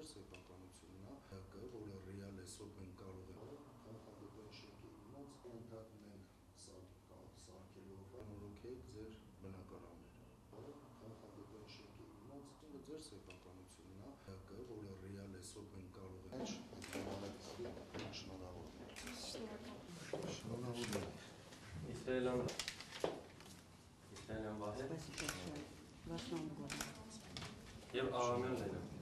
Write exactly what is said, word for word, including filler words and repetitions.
սեփականությունն է, որը ռեալ այսօր մենք կարող ենք նախագծային շենքի դիմաց ընդհանրենք սարքելով նորոգեք ձեր բնակարանները։ Նախագծային շենքի դիմաց ձեր սեփականությունն է, որը ռեալ այսօր մենք կարող ենք շնորհավոր։ Շնորհավոր։ İsrail'in İsrail'in bahset. Başka şey. Başka mı? Ev ağamın benim.